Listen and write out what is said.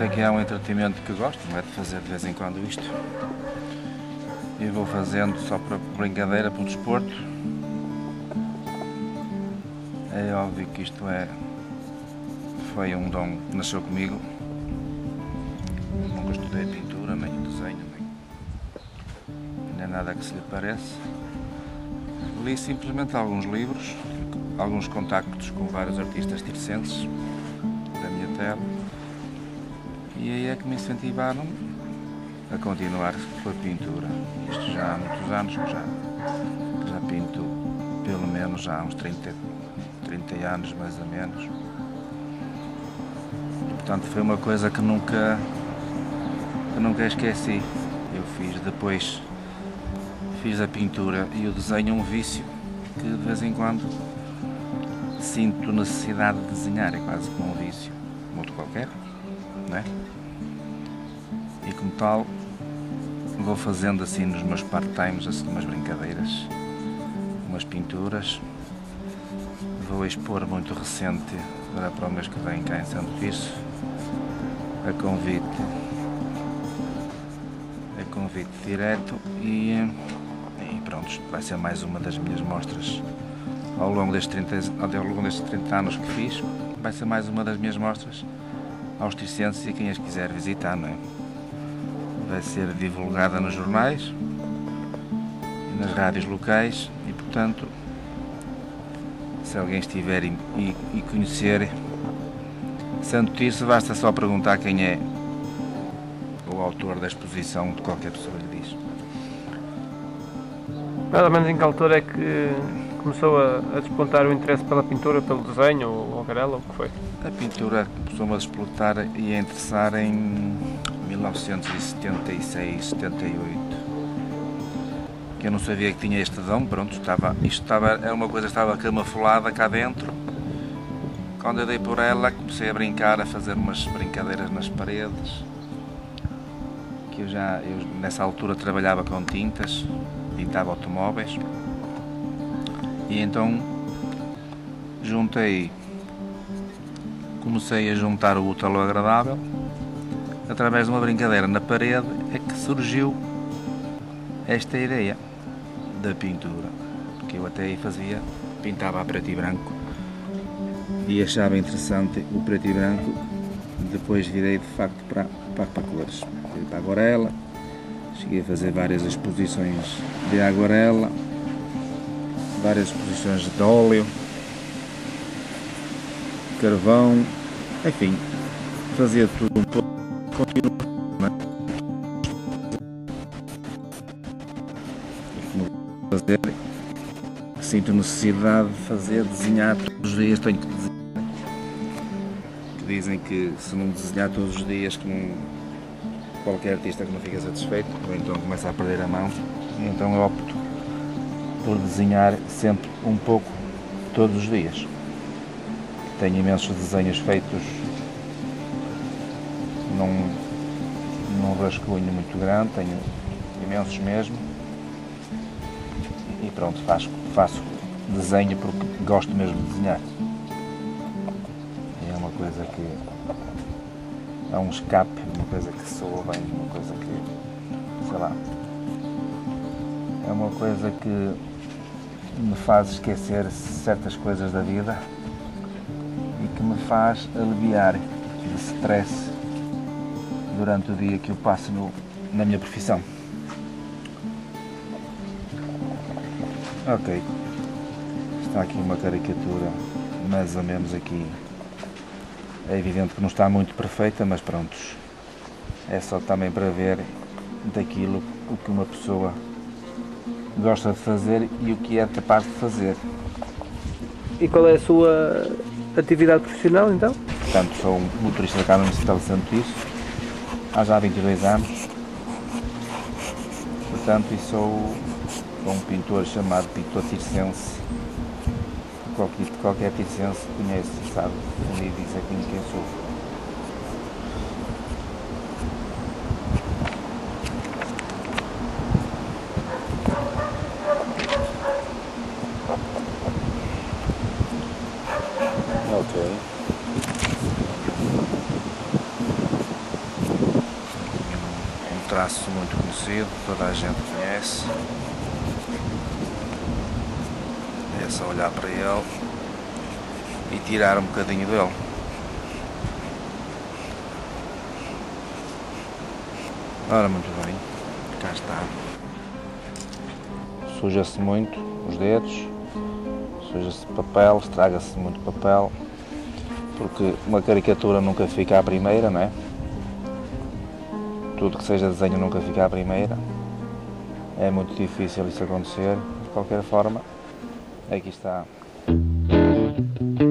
aqui há um entretenimento que gosto, não é, de fazer de vez em quando isto. E vou fazendo só para brincadeira, para o desporto. É óbvio que isto foi um dom que nasceu comigo. Nunca estudei pintura, nem desenho, nem nada que se lhe pareça. Li simplesmente alguns livros, alguns contactos com vários artistas circenses da minha terra, e aí é que me incentivaram a continuar com a pintura. Isto já há muitos anos, já pinto pelo menos já há uns 30 anos mais ou menos. E, portanto, foi uma coisa que nunca esqueci. Eu fiz a pintura e o desenho um vício que de vez em quando sinto necessidade de desenhar, é quase como um vício, como outro qualquer, não é? E como tal, vou fazendo assim nos meus part-times, assim, umas brincadeiras, umas pinturas. Vou expor muito recente, agora para o mês que vem, cá em Santo Tirso, a convite direto e pronto, vai ser mais uma das minhas mostras ao longo destes 30 anos que fiz. Vai ser mais uma das minhas mostras aos tircenses e quem as quiser visitar, não é? Vai ser divulgada nos jornais e nas rádios locais e, portanto, se alguém estiver e conhecer Santo Tirso, basta só perguntar quem é o autor da exposição, de qualquer pessoa lhe diz. Mais ou menos em que altura é que começou a despontar o interesse pela pintura, pelo desenho, ou aquarela, ou o que foi? A pintura começou-me a explotar e a interessar em 1976, 78. Que eu não sabia que tinha este dom, pronto, era uma coisa que estava camuflada cá dentro. Quando eu dei por ela, comecei a brincar, a fazer umas brincadeiras nas paredes. Que eu nessa altura trabalhava com tintas, pintava automóveis. E então comecei a juntar o útil ao agradável. Através de uma brincadeira na parede é que surgiu esta ideia da pintura, que eu até aí pintava a preto e branco e achava interessante o preto e branco. Depois virei de facto para cores, para a aguarela. Cheguei a fazer várias exposições de aguarela, várias exposições de óleo, carvão, enfim, fazia tudo um pouco. Continuo, não é? Fazer, sinto necessidade de desenhar todos os dias, tenho que desenhar. Que dizem que se não desenhar todos os dias, que não, qualquer artista que não fica satisfeito, ou então começa a perder a mão, e então eu opto por desenhar sempre um pouco todos os dias. Tenho imensos desenhos feitos num rascunho muito grande, tenho imensos mesmo, e pronto, faço desenho porque gosto mesmo de desenhar. É uma coisa que é um escape, uma coisa que soa bem, uma coisa que, sei lá, é uma coisa que me faz esquecer certas coisas da vida e que me faz aliviar de stress durante o dia que eu passo na minha profissão. Ok, está aqui uma caricatura, mais ou menos aqui. É evidente que não está muito perfeita, mas prontos, é só também para ver daquilo o que uma pessoa gosta de fazer e o que é capaz de fazer. E qual é a sua atividade profissional, então? Portanto, sou um motorista da Câmara Municipal de Santo Tirso há já 22 anos, portanto, e sou um pintor chamado pintor tircense. Qualquer tircense conhece, sabe, e diz a quem sou. Ok. traço muito conhecido, toda a gente conhece. É só olhar para ele e tirar um bocadinho dele. Ora, muito bem, cá está. Suja-se muito os dedos, suja-se papel, estraga-se muito papel, porque uma caricatura nunca fica à primeira, não é? Tudo que seja desenho nunca fica à primeira. É muito difícil isso acontecer. De qualquer forma, aqui está.